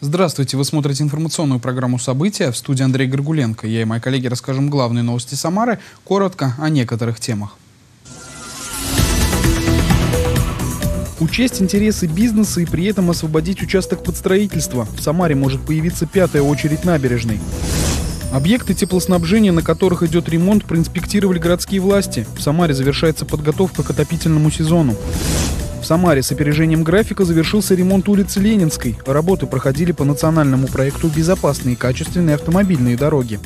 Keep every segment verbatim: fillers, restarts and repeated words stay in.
Здравствуйте, вы смотрите информационную программу «События». В студии Андрей Горгуленко. Я и мои коллеги расскажем главные новости Самары, коротко о некоторых темах. Учесть интересы бизнеса и при этом освободить участок под строительство. В Самаре может появиться пятая очередь набережной. Объекты теплоснабжения, на которых идет ремонт, проинспектировали городские власти. В Самаре завершается подготовка к отопительному сезону. В Самаре с опережением графика завершился ремонт улицы Ленинской. Работы проходили по национальному проекту «Безопасные и качественные автомобильные дороги».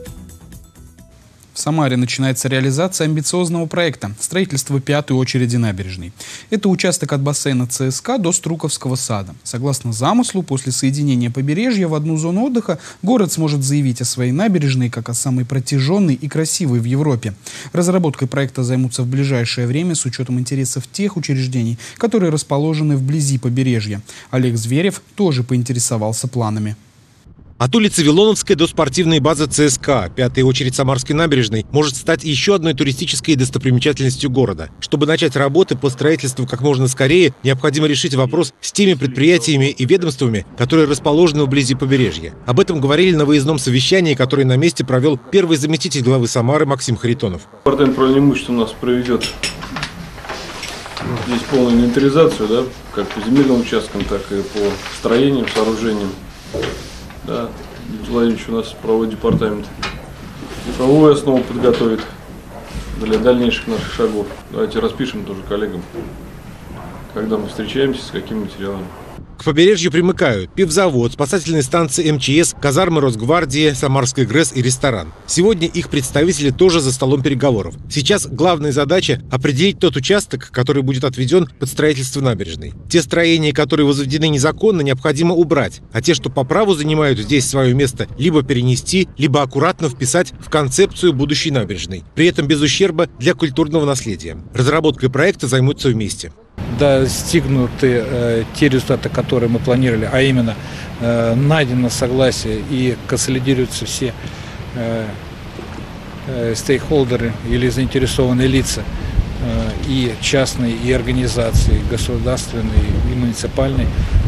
В Самаре начинается реализация амбициозного проекта – строительство пятой очереди набережной. Это участок от бассейна ЦСКА до Струковского сада. Согласно замыслу, после соединения побережья в одну зону отдыха город сможет заявить о своей набережной как о самой протяженной и красивой в Европе. Разработкой проекта займутся в ближайшее время с учетом интересов тех учреждений, которые расположены вблизи побережья. Олег Зверев тоже поинтересовался планами. От улицы Вилоновской до спортивной базы ЦСКА пятая очередь Самарской набережной может стать еще одной туристической достопримечательностью города. Чтобы начать работы по строительству как можно скорее, необходимо решить вопрос с теми предприятиями и ведомствами, которые расположены вблизи побережья. Об этом говорили на выездном совещании, которое на месте провел первый заместитель главы Самары Максим Харитонов. Департамент управления имуществом у нас проведет здесь полную инвентаризацию, да, как по земельным участкам, так и по строениям, сооружениям. Да, Владимирович у нас правовой департамент правовую основу подготовит для дальнейших наших шагов. Давайте распишем тоже коллегам, когда мы встречаемся, с какими материалами. К побережью примыкают пивзавод, спасательные станции МЧС, казармы Росгвардии, Самарская ГРЭС и ресторан. Сегодня их представители тоже за столом переговоров. Сейчас главная задача – определить тот участок, который будет отведен под строительство набережной. Те строения, которые возведены незаконно, необходимо убрать, а те, что по праву занимают здесь свое место, либо перенести, либо аккуратно вписать в концепцию будущей набережной. При этом без ущерба для культурного наследия. Разработкой проекта займутся вместе. Достигнуты э, те результаты, которые мы планировали, а именно э, найдено согласие и консолидируются все э, э, стейкхолдеры или заинтересованные лица, э, и частные, и организации, государственные, и муниципальные,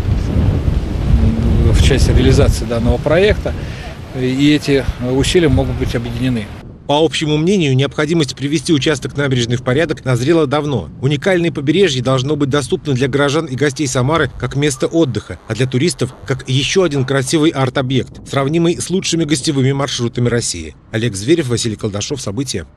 в части реализации данного проекта, и эти усилия могут быть объединены. По общему мнению, необходимость привести участок набережной в порядок назрела давно. Уникальное побережье должно быть доступно для горожан и гостей Самары как место отдыха, а для туристов как еще один красивый арт-объект, сравнимый с лучшими гостевыми маршрутами России. Олег Зверев, Василий Колдашов. События.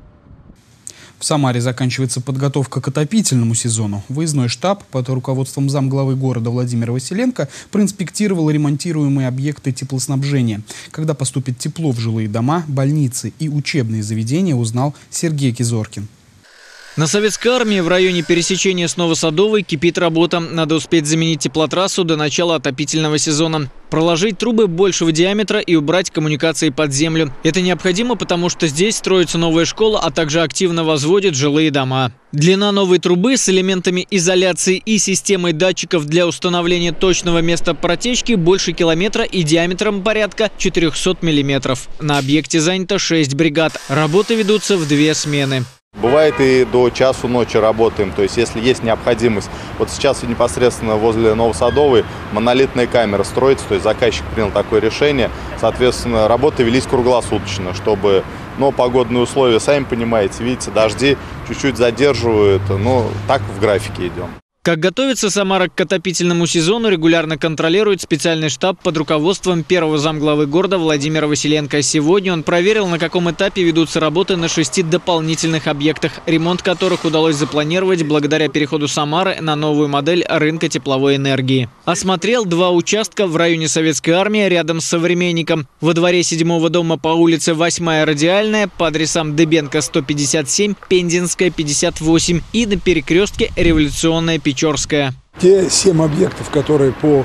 В Самаре заканчивается подготовка к отопительному сезону. Выездной штаб под руководством замглавы города Владимира Василенко проинспектировал ремонтируемые объекты теплоснабжения. Когда поступит тепло в жилые дома, больницы и учебные заведения, узнал Сергей Кизоркин. На Советской армии в районе пересечения с Новосадовой кипит работа. Надо успеть заменить теплотрассу до начала отопительного сезона. Проложить трубы большего диаметра и убрать коммуникации под землю. Это необходимо, потому что здесь строится новая школа, а также активно возводят жилые дома. Длина новой трубы с элементами изоляции и системой датчиков для установления точного места протечки больше километра и диаметром порядка четырёхсот миллиметров. На объекте занято шесть бригад. Работы ведутся в две смены. Бывает и до часу ночи работаем, то есть если есть необходимость. Вот сейчас непосредственно возле Новосадовой монолитная камера строится, то есть заказчик принял такое решение. Соответственно, работы велись круглосуточно, чтобы, но погодные условия, сами понимаете, видите, дожди чуть-чуть задерживают, но так в графике идем. Как готовится Самара к отопительному сезону, регулярно контролирует специальный штаб под руководством первого замглавы города Владимира Василенко. Сегодня он проверил, на каком этапе ведутся работы на шести дополнительных объектах, ремонт которых удалось запланировать благодаря переходу Самары на новую модель рынка тепловой энергии. Осмотрел два участка в районе Советской армии рядом с Современником. Во дворе седьмого дома по улице восьмая Радиальная по адресам Дыбенко сто пятьдесят семь, Пензенская пятьдесят восемь и на перекрестке Революционная Печорская. Те семь объектов, которые по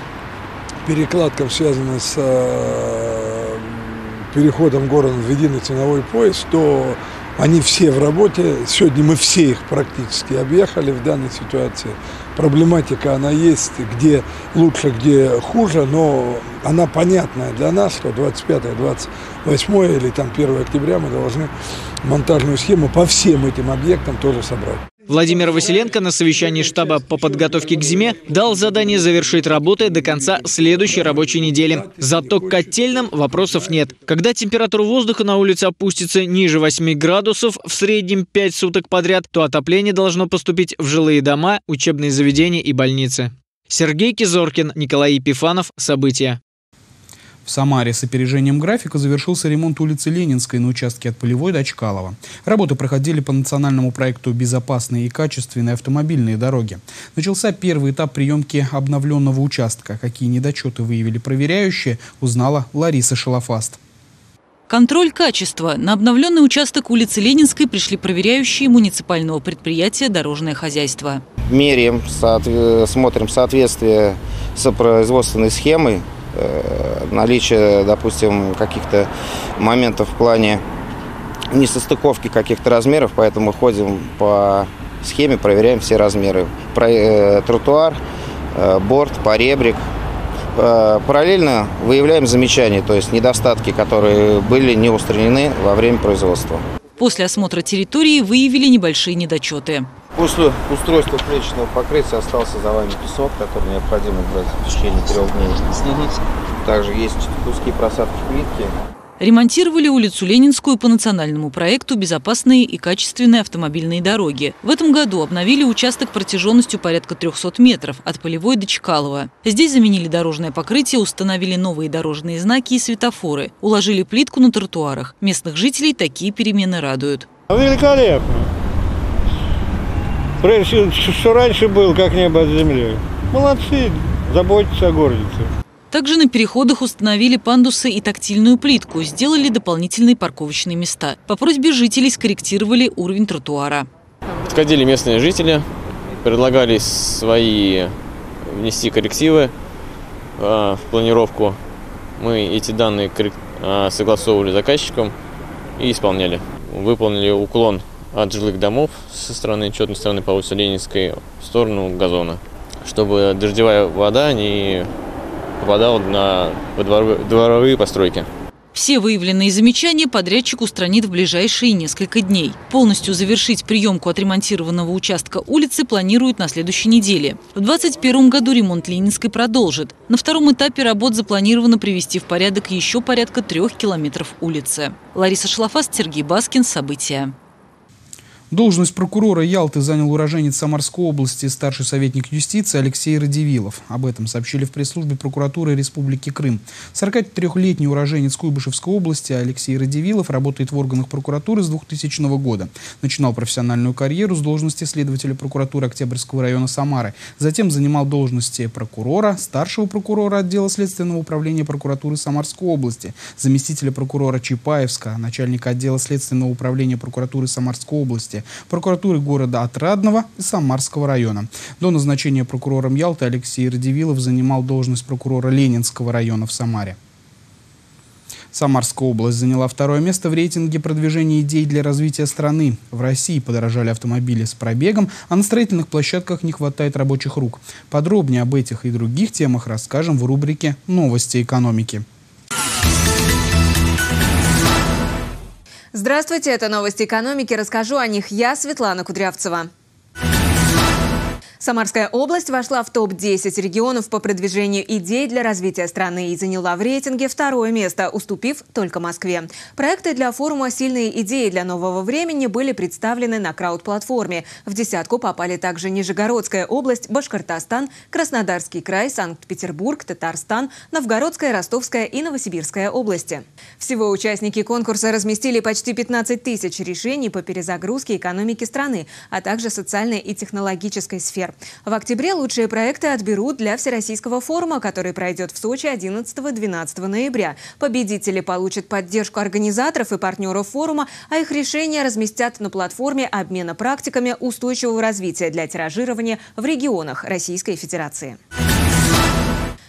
перекладкам связаны с э, переходом города в единый ценовой пояс, то они все в работе. Сегодня мы все их практически объехали в данной ситуации. Проблематика, она есть, где лучше, где хуже, но она понятная для нас, что двадцать пятое, двадцать восьмое или там первое октября мы должны монтажную схему по всем этим объектам тоже собрать. Владимир Василенко на совещании штаба по подготовке к зиме дал задание завершить работы до конца следующей рабочей недели. Зато к котельным вопросов нет. Когда температура воздуха на улице опустится ниже восьми градусов, в среднем пять суток подряд, то отопление должно поступить в жилые дома, учебные заведения и больницы. Сергей Кизоркин, Николай Епифанов. События. В Самаре с опережением графика завершился ремонт улицы Ленинской на участке от Полевой до Чкалова. Работы проходили по национальному проекту «Безопасные и качественные автомобильные дороги». Начался первый этап приемки обновленного участка. Какие недочеты выявили проверяющие, узнала Лариса Шалафаст. Контроль качества. На обновленный участок улицы Ленинской пришли проверяющие муниципального предприятия «Дорожное хозяйство». Меряем, смотрим соответствие с производственной схемой, наличие, допустим, каких-то моментов в плане несостыковки каких-то размеров, поэтому ходим по схеме, проверяем все размеры. Тротуар, борт, поребрик. Параллельно выявляем замечания, то есть недостатки, которые были не устранены во время производства. После осмотра территории выявили небольшие недочеты. После устройства плечного покрытия остался за вами песок, который необходимо брать в течение трех дней. Также есть куски просадки плитки. Ремонтировали улицу Ленинскую по национальному проекту «Безопасные и качественные автомобильные дороги». В этом году обновили участок протяженностью порядка трёхсот метров от Полевой до Чкалова. Здесь заменили дорожное покрытие, установили новые дорожные знаки и светофоры, уложили плитку на тротуарах. Местных жителей такие перемены радуют. Великолепно. Что раньше был, как небо от земли. Молодцы, заботятся о городе. Также на переходах установили пандусы и тактильную плитку, сделали дополнительные парковочные места. По просьбе жителей скорректировали уровень тротуара. Подходили местные жители, предлагали свои внести коррективы э, в планировку. Мы эти данные э, согласовывали с заказчиком и исполняли. Выполнили уклон от жилых домов со стороны, четной стороны по улице Ленинской в сторону газона, чтобы дождевая вода не попадала на дворовые, дворовые постройки. Все выявленные замечания подрядчик устранит в ближайшие несколько дней. Полностью завершить приемку отремонтированного участка улицы планируют на следующей неделе. В две тысячи двадцать первом году ремонт Ленинской продолжит. На втором этапе работ запланировано привести в порядок еще порядка трех километров улицы. Лариса Шалафаст, Сергей Баскин. События. Должность прокурора Ялты занял уроженец Самарской области, старший советник юстиции Алексей Радивилов. Об этом сообщили в пресс-службе прокуратуры Республики Крым. сорокатрёхлетний уроженец Куйбышевской области Алексей Радивилов работает в органах прокуратуры с двухтысячного года. Начинал профессиональную карьеру с должности следователя прокуратуры Октябрьского района Самары. Затем занимал должности прокурора, старшего прокурора отдела Следственного управления прокуратуры Самарской области, заместителя прокурора Чапаевска, начальника отдела Следственного управления прокуратуры Самарской области, прокуратуры города Отрадного и Самарского района. До назначения прокурором Ялты Алексей Радивилов занимал должность прокурора Ленинского района в Самаре. Самарская область заняла второе место в рейтинге продвижения идей для развития страны. В России подорожали автомобили с пробегом, а на строительных площадках не хватает рабочих рук. Подробнее об этих и других темах расскажем в рубрике «Новости экономики». Здравствуйте, это новости экономики. Расскажу о них я, Светлана Кудрявцева. Самарская область вошла в топ десять регионов по продвижению идей для развития страны и заняла в рейтинге второе место, уступив только Москве. Проекты для форума «Сильные идеи для нового времени» были представлены на крауд-платформе. В десятку попали также Нижегородская область, Башкортостан, Краснодарский край, Санкт-Петербург, Татарстан, Новгородская, Ростовская и Новосибирская области. Всего участники конкурса разместили почти пятнадцать тысяч решений по перезагрузке экономики страны, а также социальной и технологической сфер. В октябре лучшие проекты отберут для Всероссийского форума, который пройдет в Сочи одиннадцатого-двенадцатого ноября. Победители получат поддержку организаторов и партнеров форума, а их решения разместят на платформе обмена практиками устойчивого развития для тиражирования в регионах Российской Федерации.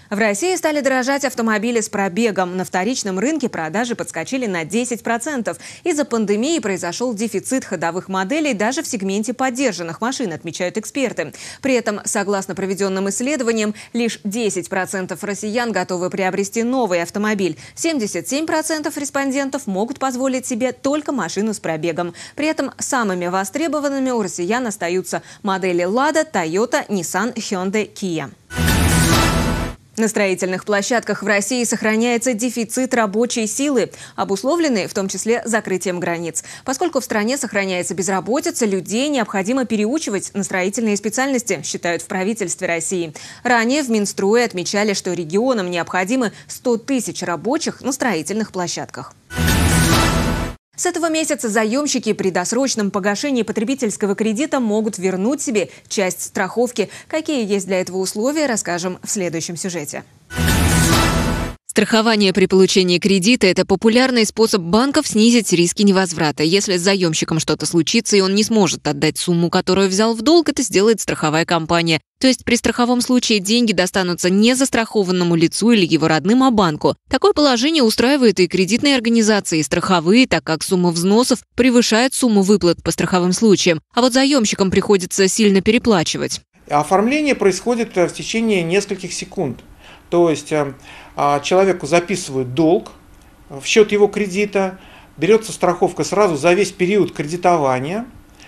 В России стали дорожать автомобили с пробегом. На вторичном рынке продажи подскочили на десять процентов. Из-за пандемии произошел дефицит ходовых моделей даже в сегменте подержанных машин, отмечают эксперты. При этом, согласно проведенным исследованиям, лишь десять процентов россиян готовы приобрести новый автомобиль. семьдесят семь процентов респондентов могут позволить себе только машину с пробегом. При этом самыми востребованными у россиян остаются модели Lada, Toyota, Nissan, Hyundai, Kia. На строительных площадках в России сохраняется дефицит рабочей силы, обусловленный в том числе закрытием границ. Поскольку в стране сохраняется безработица, людей необходимо переучивать на строительные специальности, считают в правительстве России. Ранее в Минстрое отмечали, что регионам необходимы сто тысяч рабочих на строительных площадках. С этого месяца заемщики при досрочном погашении потребительского кредита могут вернуть себе часть страховки. Какие есть для этого условия, расскажем в следующем сюжете. Страхование при получении кредита – это популярный способ банков снизить риски невозврата. Если с заемщиком что-то случится и он не сможет отдать сумму, которую взял в долг, это сделает страховая компания. То есть при страховом случае деньги достанутся не застрахованному лицу или его родным, а банку. Такое положение устраивает и кредитные организации, и страховые, так как сумма взносов превышает сумму выплат по страховым случаям. А вот заемщикам приходится сильно переплачивать. Оформление происходит в течение нескольких секунд. То есть человеку записывают долг в счет его кредита, берется страховка сразу за весь период кредитования,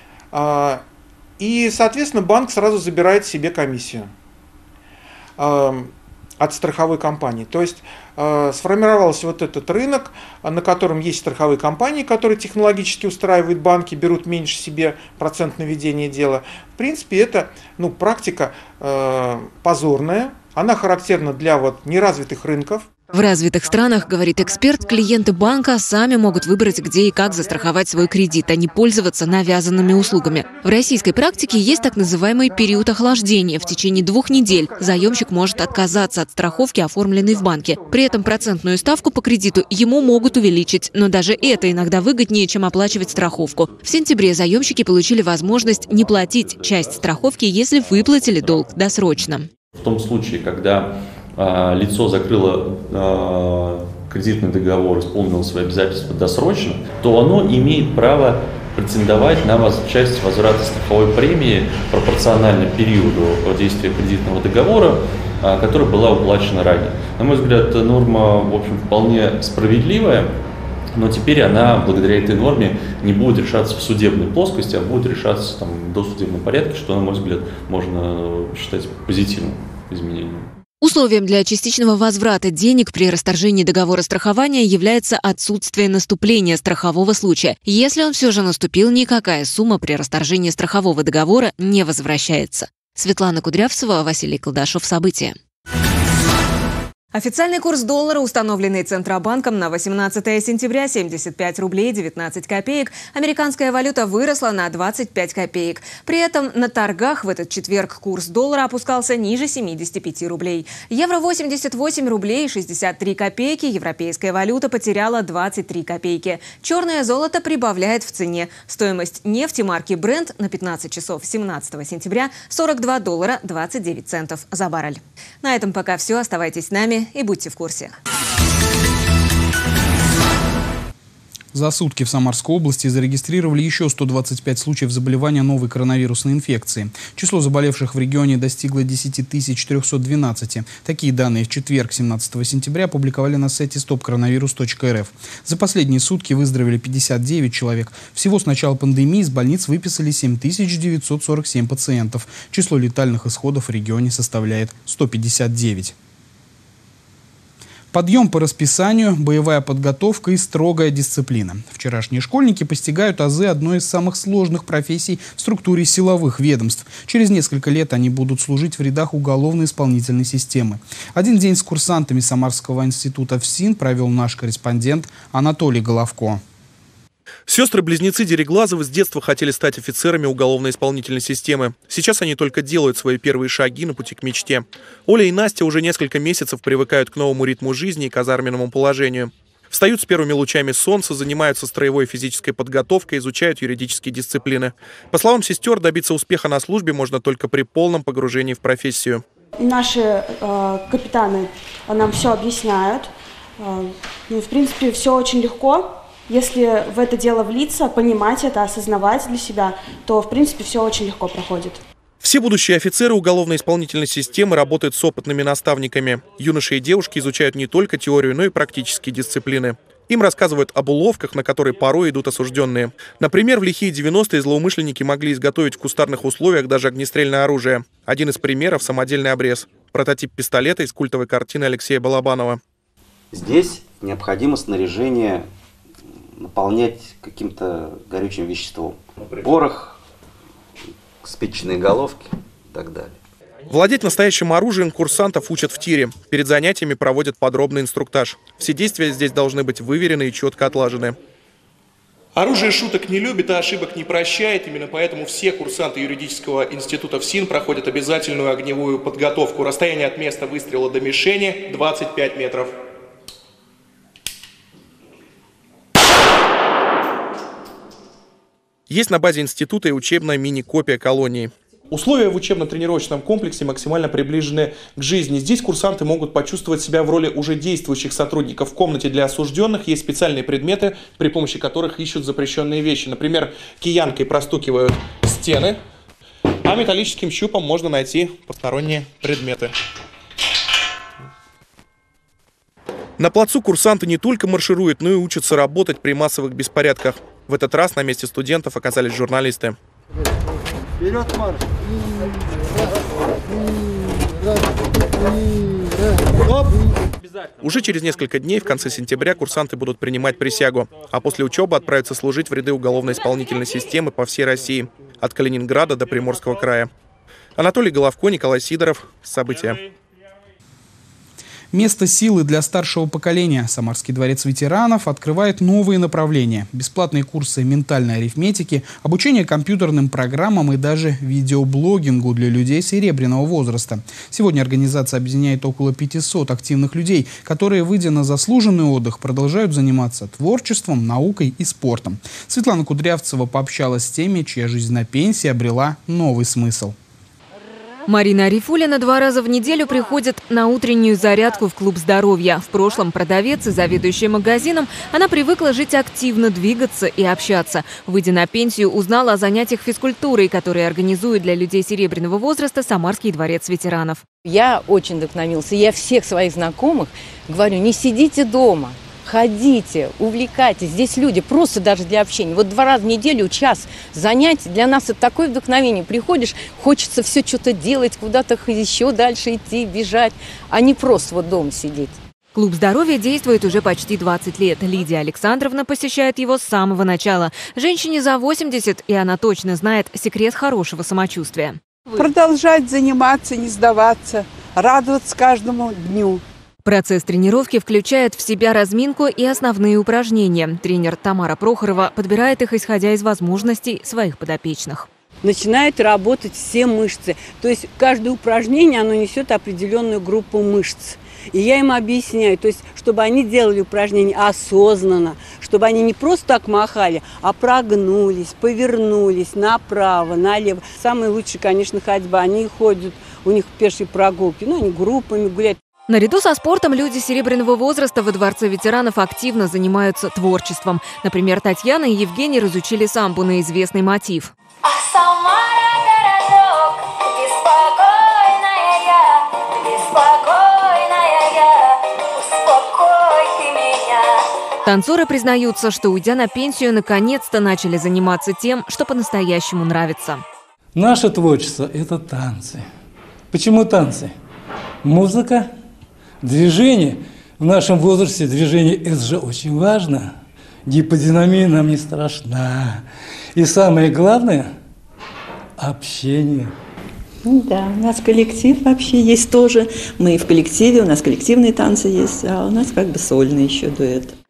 и, соответственно, банк сразу забирает себе комиссию от страховой компании. То есть сформировался вот этот рынок, на котором есть страховые компании, которые технологически устраивают банки, берут меньше себе процент на ведение дела. В принципе, это ну, практика позорная. Она характерна для вот неразвитых рынков. В развитых странах, говорит эксперт, клиенты банка сами могут выбрать, где и как застраховать свой кредит, а не пользоваться навязанными услугами. В российской практике есть так называемый период охлаждения. В течение двух недель заемщик может отказаться от страховки, оформленной в банке. При этом процентную ставку по кредиту ему могут увеличить, но даже это иногда выгоднее, чем оплачивать страховку. В сентябре заемщики получили возможность не платить часть страховки, если выплатили долг досрочно. В том случае, когда э, лицо закрыло э, кредитный договор, исполнило свои обязательства досрочно, то оно имеет право претендовать на воз... часть возврата страховой премии пропорционально периоду действия кредитного договора, э, которая была уплачена ранее. На мой взгляд, норма, в общем, вполне справедливая, но теперь она, благодаря этой норме, не будет решаться в судебной плоскости, а будет решаться там, в досудебном порядке, что, на мой взгляд, можно считать позитивным изменением. Условием для частичного возврата денег при расторжении договора страхования является отсутствие наступления страхового случая. Если он все же наступил, никакая сумма при расторжении страхового договора не возвращается. Светлана Кудрявцева, Василий Колдашов. События. Официальный курс доллара, установленный Центробанком на восемнадцатое сентября, семьдесят пять рублей девятнадцать копеек. Американская валюта выросла на двадцать пять копеек. При этом на торгах в этот четверг курс доллара опускался ниже семидесяти пяти рублей. Евро восемьдесят восемь рублей шестьдесят три копейки. Европейская валюта потеряла двадцать три копейки. Черное золото прибавляет в цене. Стоимость нефти марки Brent на пятнадцать часов семнадцатого сентября сорок два доллара двадцать девять центов за баррель. На этом пока все. Оставайтесь с нами и будьте в курсе. За сутки в Самарской области зарегистрировали еще сто двадцать пять случаев заболевания новой коронавирусной инфекции. Число заболевших в регионе достигло десять тысяч триста двенадцать. Такие данные в четверг, семнадцатого сентября, опубликовали на сайте стоп коронавирус точка эр эф. За последние сутки выздоровели пятьдесят девять человек. Всего с начала пандемии из больниц выписали семь тысяч девятьсот сорок семь пациентов. Число летальных исходов в регионе составляет сто пятьдесят девять. Подъем по расписанию, боевая подготовка и строгая дисциплина. Вчерашние школьники постигают азы одной из самых сложных профессий в структуре силовых ведомств. Через несколько лет они будут служить в рядах уголовно-исполнительной системы. Один день с курсантами Самарского института ФСИН провел наш корреспондент Анатолий Головко. Сестры-близнецы Дереглазовы с детства хотели стать офицерами уголовно-исполнительной системы. Сейчас они только делают свои первые шаги на пути к мечте. Оля и Настя уже несколько месяцев привыкают к новому ритму жизни и казарменному положению. Встают с первыми лучами солнца, занимаются строевой физической подготовкой, изучают юридические дисциплины. По словам сестер, добиться успеха на службе можно только при полном погружении в профессию. Наши э, капитаны нам все объясняют. Э, ну, в принципе, все очень легко. Если в это дело влиться, понимать это, осознавать для себя, то, в принципе, все очень легко проходит. Все будущие офицеры уголовно-исполнительной системы работают с опытными наставниками. Юноши и девушки изучают не только теорию, но и практические дисциплины. Им рассказывают об уловках, на которые порой идут осужденные. Например, в лихие девяностые злоумышленники могли изготовить в кустарных условиях даже огнестрельное оружие. Один из примеров – самодельный обрез. Прототип пистолета из культовой картины Алексея Балабанова. Здесь необходимо снаряжение наполнять каким-то горючим веществом. Порох, спичечные головки и так далее. Владеть настоящим оружием курсантов учат в тире. Перед занятиями проводят подробный инструктаж. Все действия здесь должны быть выверены и четко отлажены. Оружие шуток не любит, а ошибок не прощает. Именно поэтому все курсанты юридического института ФСИН проходят обязательную огневую подготовку. Расстояние от места выстрела до мишени двадцать пять метров. Есть на базе института и учебная мини-копия колонии. Условия в учебно-тренировочном комплексе максимально приближены к жизни. Здесь курсанты могут почувствовать себя в роли уже действующих сотрудников. В комнате для осужденных есть специальные предметы, при помощи которых ищут запрещенные вещи. Например, киянкой простукивают стены, а металлическим щупом можно найти посторонние предметы. На плацу курсанты не только маршируют, но и учатся работать при массовых беспорядках. В этот раз на месте студентов оказались журналисты. Вперед, марш! Уже через несколько дней, в конце сентября, курсанты будут принимать присягу, а после учебы отправятся служить в ряды уголовно-исполнительной системы по всей России, от Калининграда до Приморского края. Анатолий Головко, Николай Сидоров. События. Место силы для старшего поколения. Самарский дворец ветеранов открывает новые направления. Бесплатные курсы ментальной арифметики, обучение компьютерным программам и даже видеоблогингу для людей серебряного возраста. Сегодня организация объединяет около пятисот активных людей, которые, выйдя на заслуженный отдых, продолжают заниматься творчеством, наукой и спортом. Светлана Кудрявцева пообщалась с теми, чья жизнь на пенсии обрела новый смысл. Марина Арифулина два раза в неделю приходит на утреннюю зарядку в клуб здоровья. В прошлом продавец и заведующая магазином, она привыкла жить активно, двигаться и общаться. Выйдя на пенсию, узнала о занятиях физкультурой, которые организует для людей серебряного возраста Самарский дворец ветеранов. Я очень вдохновился. Я всех своих знакомых говорю, не сидите дома. Ходите, увлекайтесь. Здесь люди просто даже для общения. Вот два раза в неделю, час занятий. Для нас это такое вдохновение. Приходишь, хочется все что-то делать, куда-то еще дальше идти, бежать, а не просто вот дома сидеть. Клуб здоровья действует уже почти двадцать лет. Лидия Александровна посещает его с самого начала. Женщине за восемьдесят, и она точно знает секрет хорошего самочувствия. Продолжать заниматься, не сдаваться, радоваться каждому дню. Процесс тренировки включает в себя разминку и основные упражнения. Тренер Тамара Прохорова подбирает их, исходя из возможностей своих подопечных. Начинают работать все мышцы. То есть каждое упражнение, оно несет определенную группу мышц. И я им объясняю, то есть, чтобы они делали упражнения осознанно, чтобы они не просто так махали, а прогнулись, повернулись направо, налево. Самые лучшие, конечно, ходьба. Они ходят, у них пешие прогулки, ну, они группами гуляют. Наряду со спортом люди серебряного возраста во Дворце ветеранов активно занимаются творчеством. Например, Татьяна и Евгений разучили самбу на известный мотив. Ах, Самара, городок, беспокойная я, беспокойная я, успокой ты меня. Танцоры признаются, что, уйдя на пенсию, наконец-то начали заниматься тем, что по-настоящему нравится. Наше творчество – это танцы. Почему танцы? Музыка. Движение. В нашем возрасте движение – это же очень важно. Гиподинамия нам не страшна. И самое главное – общение. Да, у нас коллектив вообще есть тоже. Мы в коллективе, у нас коллективные танцы есть, а у нас как бы сольный еще дуэт.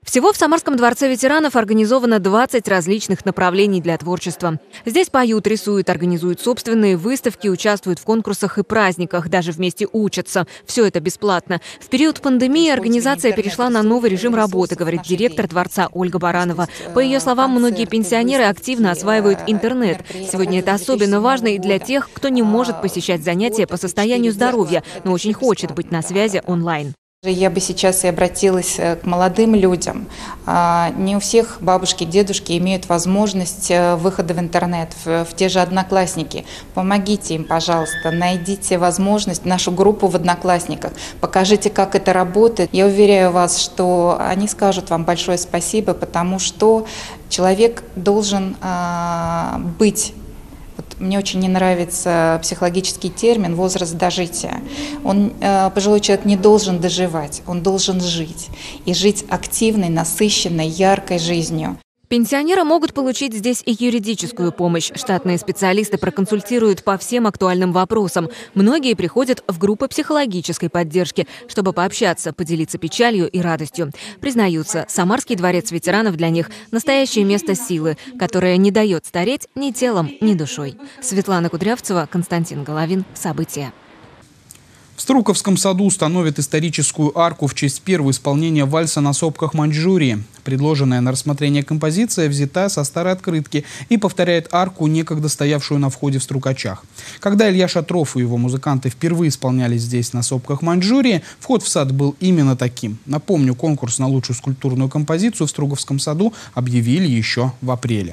Всего в Самарском дворце ветеранов организовано двадцать различных направлений для творчества. Здесь поют, рисуют, организуют собственные выставки, участвуют в конкурсах и праздниках, даже вместе учатся. Все это бесплатно. В период пандемии организация перешла на новый режим работы, говорит директор дворца Ольга Баранова. По ее словам, многие пенсионеры активно осваивают интернет. Сегодня это особенно важно и для тех, кто не может посещать занятия по состоянию здоровья, но очень хочет быть на связи онлайн. Я бы сейчас и обратилась к молодым людям. Не у всех бабушки, дедушки имеют возможность выхода в интернет, в, в те же Одноклассники. Помогите им, пожалуйста, найдите возможность, нашу группу в Одноклассниках, покажите, как это работает. Я уверяю вас, что они скажут вам большое спасибо, потому что человек должен а, быть. Мне очень не нравится психологический термин «возраст дожития». Он, пожилой человек не должен доживать, он должен жить. И жить активной, насыщенной, яркой жизнью. Пенсионеры могут получить здесь и юридическую помощь. Штатные специалисты проконсультируют по всем актуальным вопросам. Многие приходят в группы психологической поддержки, чтобы пообщаться, поделиться печалью и радостью. Признаются, Самарский дворец ветеранов для них – настоящее место силы, которое не дает стареть ни телом, ни душой. Светлана Кудрявцева, Константин Головин. События. В Струковском саду установят историческую арку в честь первого исполнения вальса на сопках Маньчжурии. Предложенная на рассмотрение композиция взята со старой открытки и повторяет арку, некогда стоявшую на входе в Струкачах. Когда Илья Шатров и его музыканты впервые исполнялись здесь, на сопках Маньчжурии, вход в сад был именно таким. Напомню, конкурс на лучшую скульптурную композицию в Струковском саду объявили еще в апреле.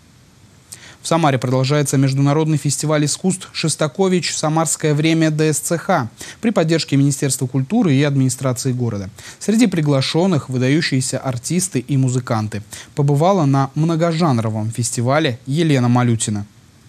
В Самаре продолжается международный фестиваль искусств «Шостакович. Самарское время ДСЦХ» при поддержке Министерства культуры и администрации города. Среди приглашенных выдающиеся артисты и музыканты. Побывала на многожанровом фестивале Елена Малютина.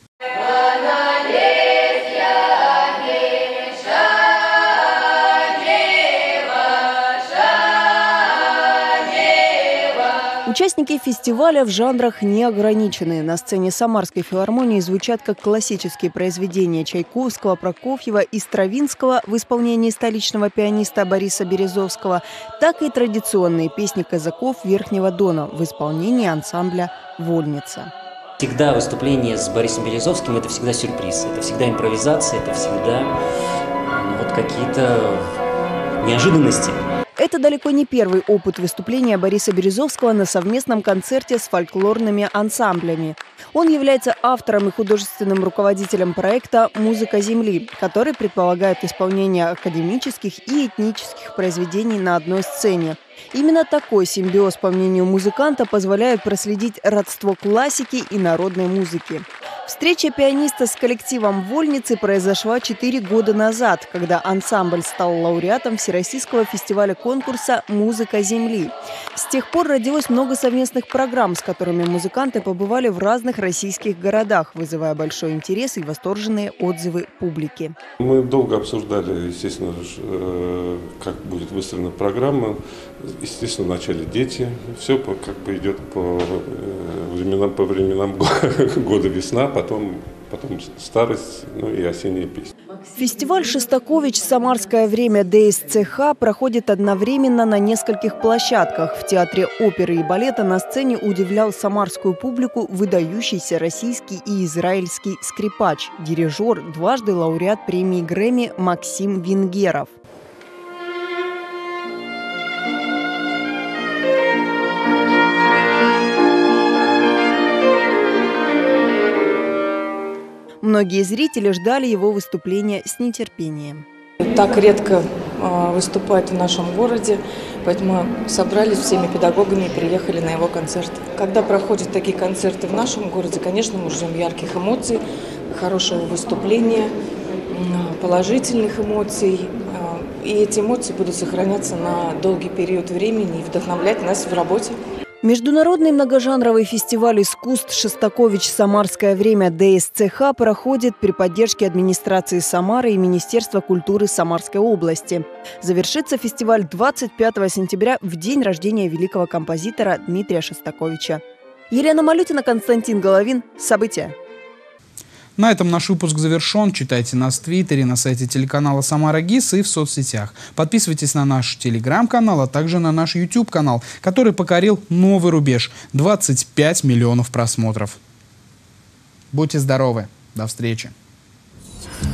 Участники фестиваля в жанрах не ограничены. На сцене Самарской филармонии звучат как классические произведения Чайковского, Прокофьева и Стравинского в исполнении столичного пианиста Бориса Березовского, так и традиционные песни казаков Верхнего Дона в исполнении ансамбля «Вольница». Всегда выступление с Борисом Березовским – это всегда сюрприз, это всегда импровизация, это всегда ну, вот какие-то неожиданности. Это далеко не первый опыт выступления Бориса Березовского на совместном концерте с фольклорными ансамблями. Он является автором и художественным руководителем проекта «Музыка земли», который предполагает исполнение академических и этнических произведений на одной сцене. Именно такой симбиоз, по мнению музыканта, позволяет проследить родство классики и народной музыки. Встреча пианиста с коллективом «Вольницы» произошла четыре года назад, когда ансамбль стал лауреатом Всероссийского фестиваля конкурса «Музыка земли». С тех пор родилось много совместных программ, с которыми музыканты побывали в разных российских городах, вызывая большой интерес и восторженные отзывы публики. Мы долго обсуждали, естественно, как будет выстроена программа. Естественно, вначале дети, все как бы идет по временам, по временам года весна, потом, потом старость, ну и осенние песни. Фестиваль «Шостакович. Самарское время ДСЦХ» проходит одновременно на нескольких площадках. В Театре оперы и балета на сцене удивлял самарскую публику выдающийся российский и израильский скрипач, дирижер, дважды лауреат премии Грэмми Максим Венгеров. Многие зрители ждали его выступления с нетерпением. Так редко э, выступает в нашем городе, поэтому собрались всеми педагогами и приехали на его концерт. Когда проходят такие концерты в нашем городе, конечно, мы ждем ярких эмоций, хорошего выступления, положительных эмоций. Э, и эти эмоции будут сохраняться на долгий период времени и вдохновлять нас в работе. Международный многожанровый фестиваль искусств «Шостакович. Самарское время ДСЦХ» проходит при поддержке администрации Самары и Министерства культуры Самарской области. Завершится фестиваль двадцать пятого сентября в день рождения великого композитора Дмитрия Шостаковича. Елена Малютина, Константин Головин. События. На этом наш выпуск завершен. Читайте нас в Твиттере, на сайте телеканала «Самара ГИС» и в соцсетях. Подписывайтесь на наш телеграм-канал, а также на наш YouTube-канал, который покорил новый рубеж – двадцать пять миллионов просмотров. Будьте здоровы. До встречи.